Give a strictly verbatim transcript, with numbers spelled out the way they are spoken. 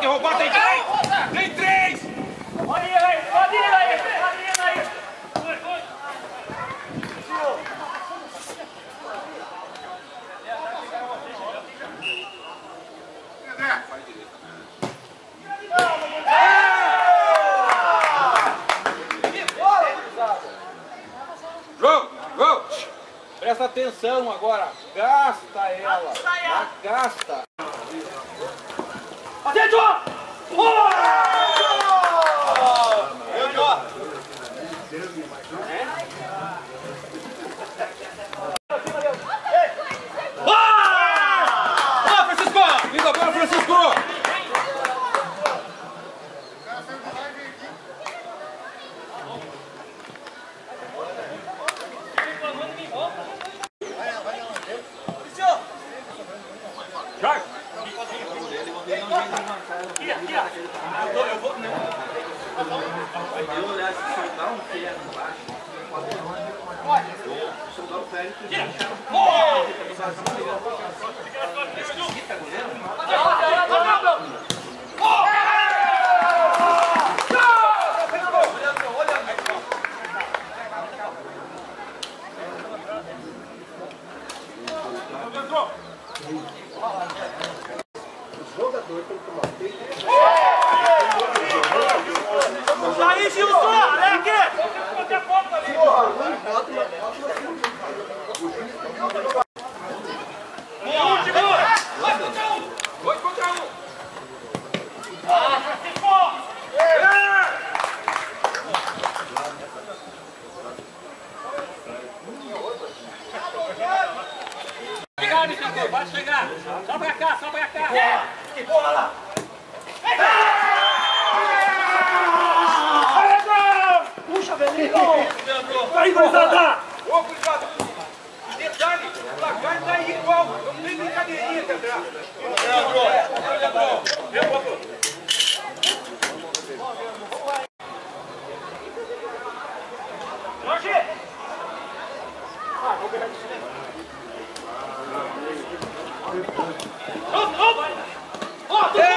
Pode roubar, tem três! Tem três! Pode ir aí, pode ir aí, pode ir aí! Jogo, jogo! Presta atenção agora, gasta ela, gasta! Atento! Liga para Francisco! Jorge! Aqui, aqui, ó! Eu vou, não. Eu olhar esse soldar um ferro embaixo. Pode. Soldar o ferro e deixar o jogador tem que tomar peito. Aí, Gilson! Olha aqui! Dois contra um! Chegar, Michael, pode chegar! Só pra cá, só pra cá! Que porra lá! Puxa, Belinho! Vai, gurizada! Ô, gurizada! Detalhe, o placar tá igual, não tem brincadeirinha, Pedro. Jorge! Ah, vou pegar de cinema. Vamos, vamos! Ó,